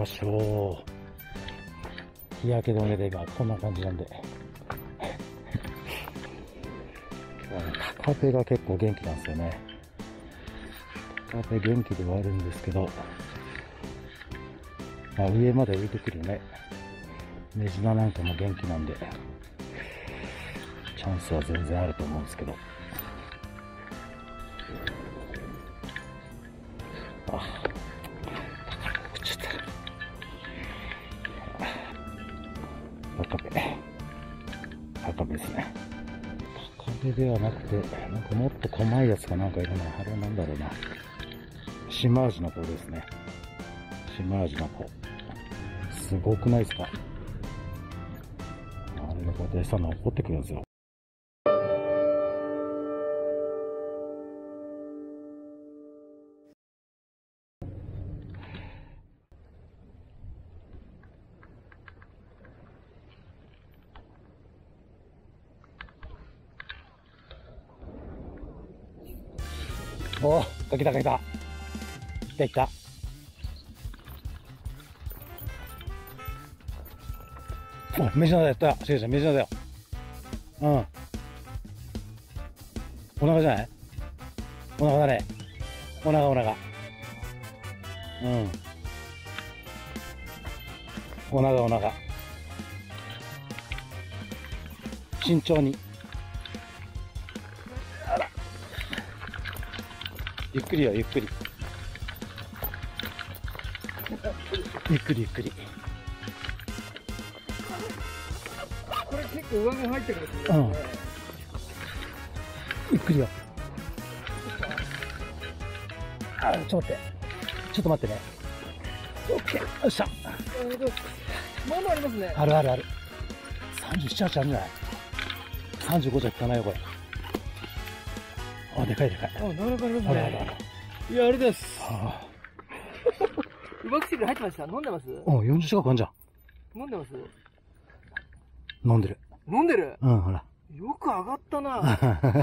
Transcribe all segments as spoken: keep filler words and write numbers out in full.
ましょう。日焼け止めで今こんな感じなんで。今日はね、タカペが結構元気なんですよね。タカペ元気ではあるんですけど、まあ、上まで浮いてくるね。メジナなんかも元気なんで、チャンスは全然あると思うんですけど。あ、食っちゃった。タカペ。タカペですね。タカペではなくて、なんかもっと細いやつかなんかいるな。あれなんだろうな。シマアジの子ですね。シマアジの子。すごくないですか？あれがこうやって餌の落っこってくるんですよ。おー、かけたかけた。来た来た。お、メジナだった。違う違う、メジナだよ。うん。お腹じゃない？お腹だね。お腹お腹。うん。お腹お腹。慎重に。あら。ゆっくりよ、ゆっくり。ゆっくりゆっくり。 これ結構上目入ってるんですね。 うん。ゆっくりよ。あ、ちょっと待って。ちょっと待ってね。オッケー。よっしゃ。 えっと、まあまあありますね。 あるあるある。さんじゅうなな、はちあるんじゃない？ さんじゅうご じゃ効かないよ、これ。あ、でかいでかい。 あ、なかなかありますね。 あるあるある。 いや、あれです。 ああ。 うまくして入ってました。飲んでます？ おう、よんじゅう近くあんじゃん。 飲んでます？ 飲んでる。 飲んでる？ うん、ほら。 よく上がったな。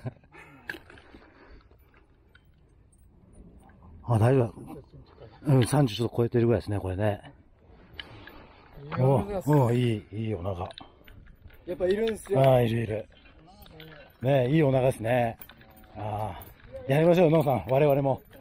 あ、大丈夫。うん、さんじゅうちょっと超えてるぐらいですね、これね。おう、おう、いい、いいお腹。 やっぱいるんすよ。 ああ、いるいる。ねえ、いいお腹ですね。ああ。やりましょう、ノンさん。我々も。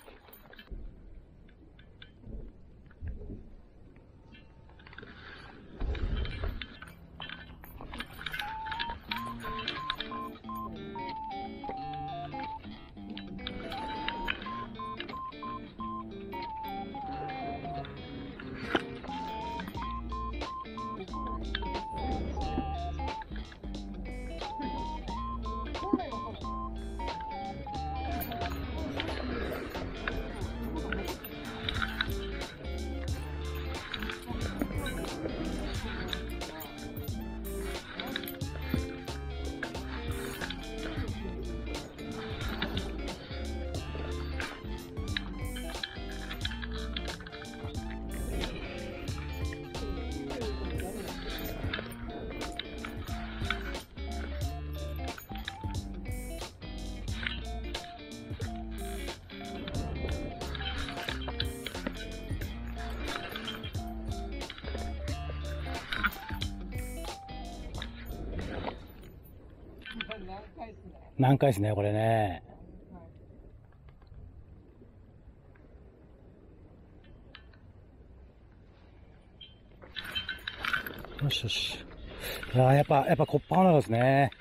何回ですね、これね。よしよし。いやー、やっぱ、やっぱコッパーナですね。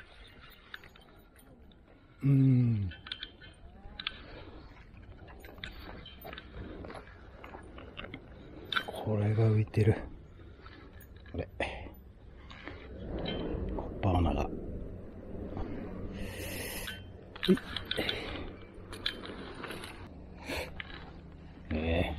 うーん。これが浮いてる。これ。コッパーナが。ええ。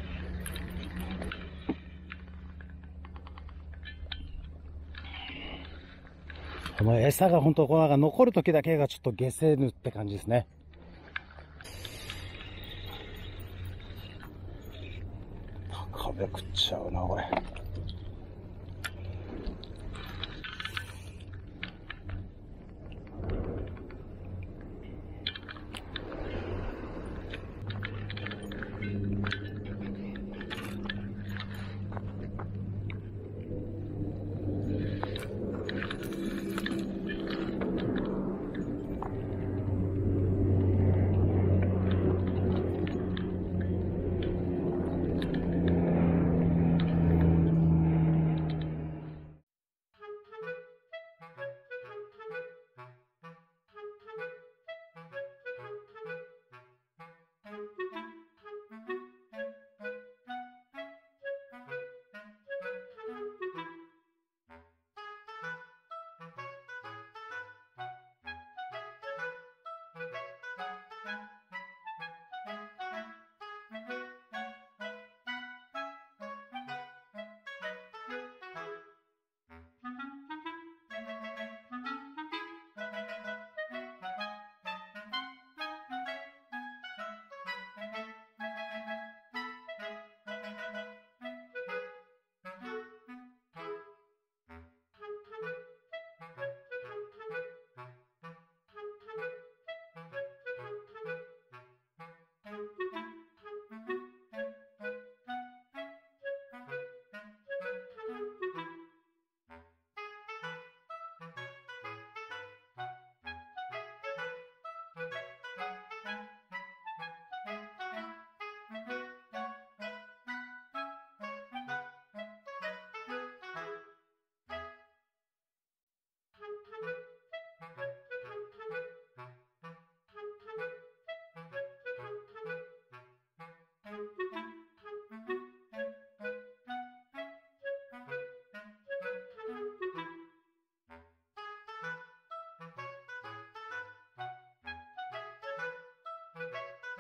この餌が本当こうなんか残る時だけがちょっと下せぬって感じですね。高め食っちゃうな、これ。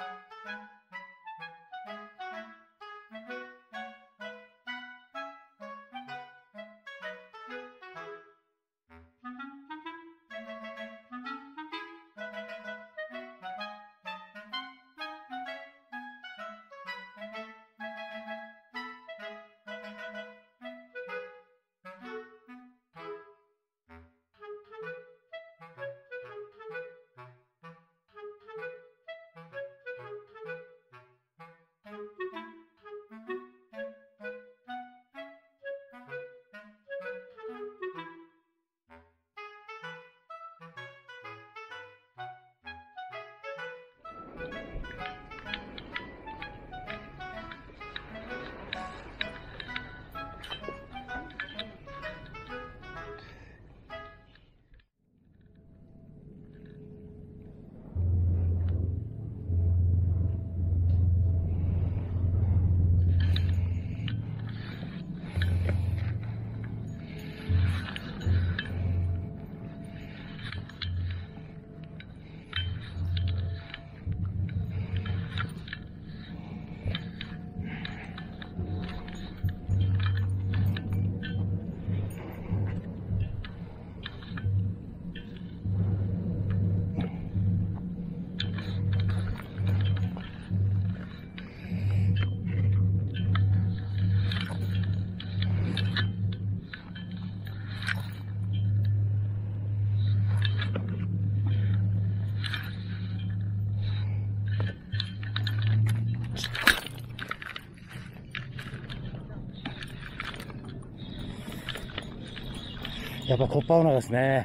やっぱコッパオナですね。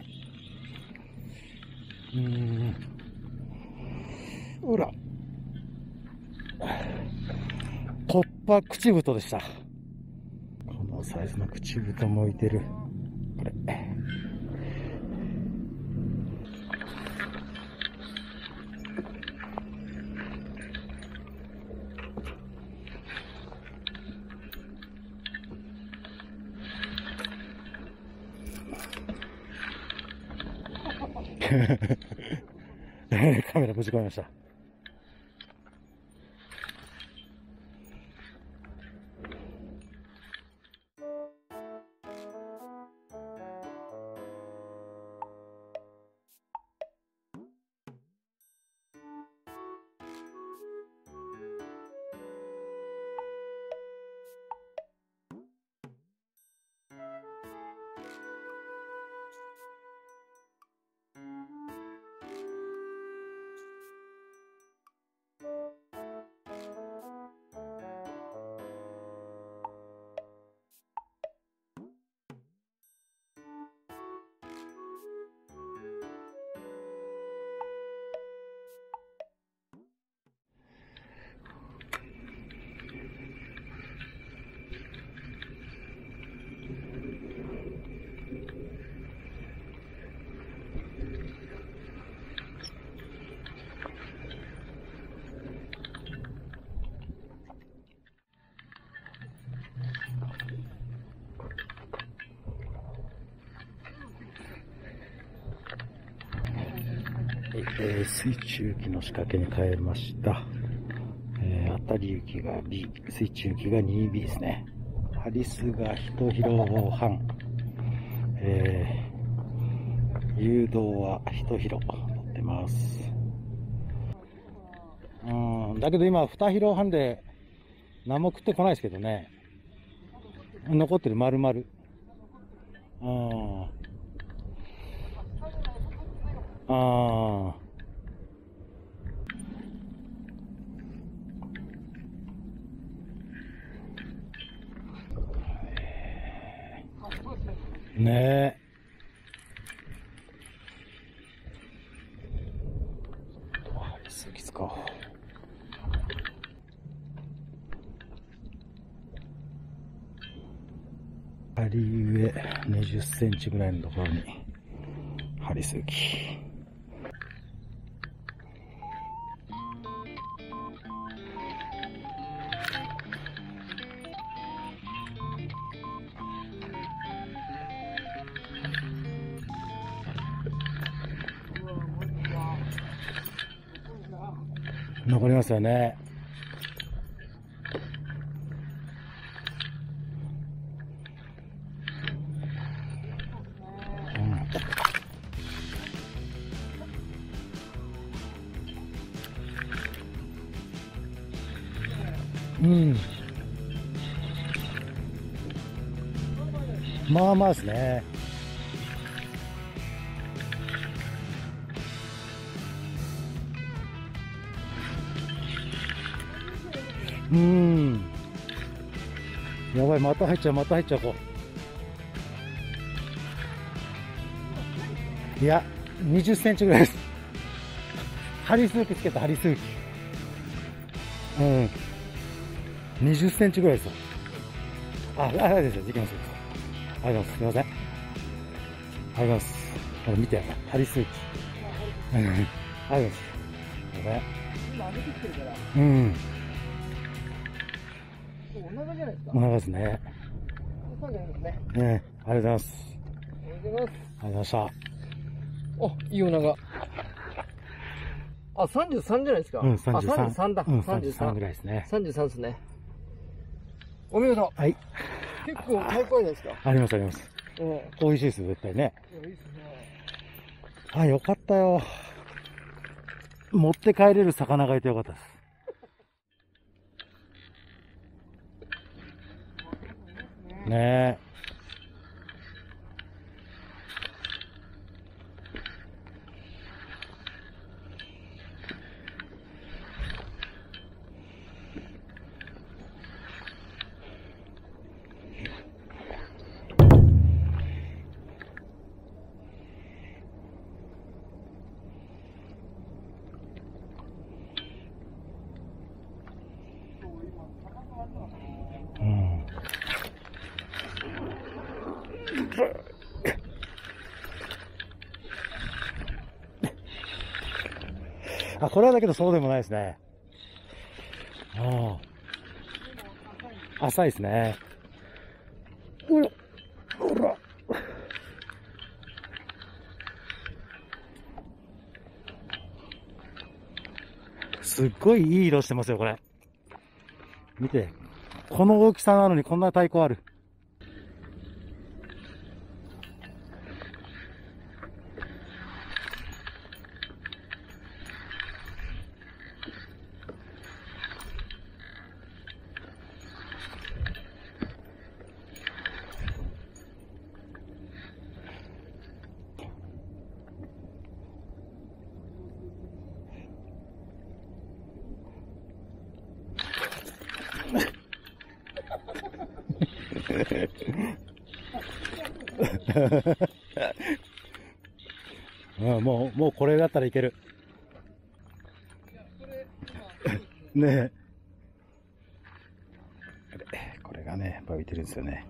うーん。うら。コッパ口太でした。このサイズの口太もいてる。これ。カメラぶち込みました。えー、水中機の仕掛けに変えました。えー、当たり行きが ビー、水中機が にビー ですね。ハリスがいちヒロ半。えー、誘導はいちヒロ乗ってます。うん、だけど今にヒロ半で何も食ってこないですけどね。残ってる丸々。うん。ああ。ねえ。ありすぎつか。針上にじゅっセンチぐらいのところに張りすぎ。 残りますよね。うん。うん。まあまあですね。うーん。やばい、また入っちゃう、また入っちゃう、こう。いや、にじゅっセンチぐらいです。針数機つけた、針数機。うん。にじゅっセンチぐらいですよ。あ、あ、あれですよ、事件です。ありがとうございます。すいません。ありがとうございます。これ見て、針数機。うん。ありがとうございます。すいません。 今上げてきてるから。 うん。 お腹じゃないですか。 お腹ですね。 そうじゃないですね。 ね、ありがとうございます。 ありがとうございます。 ありがとうございました。 お、いいお腹。あ、さんじゅうさんじゃないですか。 うん、さんじゅうさん。 あ、さんじゅうさんだ。 うん、 さんじゅうさんぐらいですね。 さんじゅうさんですね。お見事。 はい。 結構最高じゃないですか。 あります、あります。 うん。 美味しいですよ、絶対ね。 いいですね。 あ、よかったよ。持って帰れる魚がいてよかったです。ねえ。うん。あ、これはだけどそうでもないですね。ああ。浅いですね。おら、おら。すっごいいい色してますよ、これ。見て。この大きさなのにこんな太鼓ある。うん、もう、もうこれだったらいける。ねえ。これがね、やっぱ浮いてるんですよね。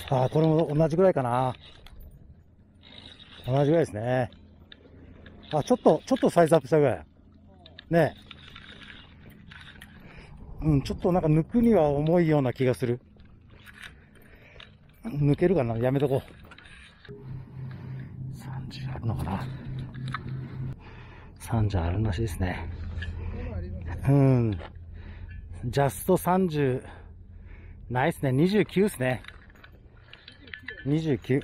ああ、これも同じぐらいかな。同じぐらいですね。あ、ちょっと、ちょっとサイズアップしたぐらい。ねえ。うん、ちょっとなんか抜くには重いような気がする。抜けるかな？やめとこう。さんじゅうあるのかな？ さんじゅう あるらしいですね。うん。ジャストさんじゅう、ないですね。にじゅうきゅうですね。にじゅうきゅう。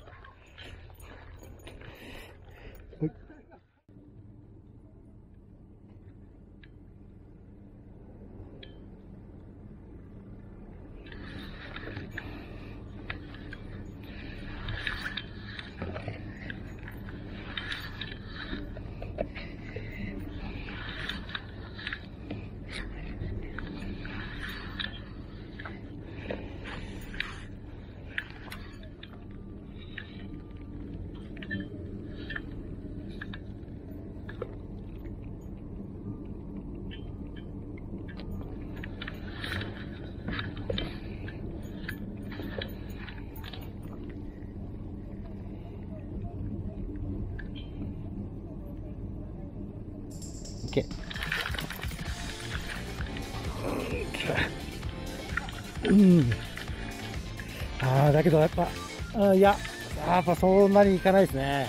うん。ああ、だけどやっぱ、あいや、やっぱそんなにいかないですね。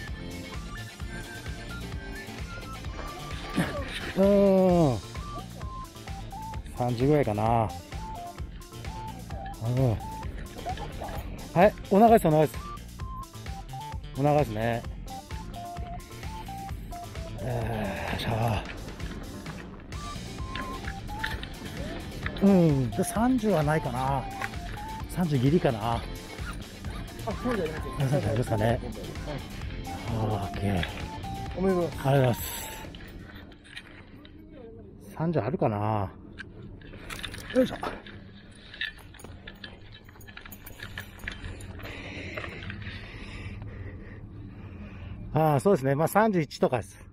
うーん。さんじゅうぐらいかな。うん。はい、お長いです、お長いです。お長いですね。えー、じゃあ。うん、でさんじゅうはないかな。さんじゅうギリかな。 あ、そうじゃないですさんじゅうですかね。オーケー。 おめでとうございます。 ありがとうございます。さんじゅうあるかな。よいしょ。ああ、そうですね。まあさんじゅういちとかです。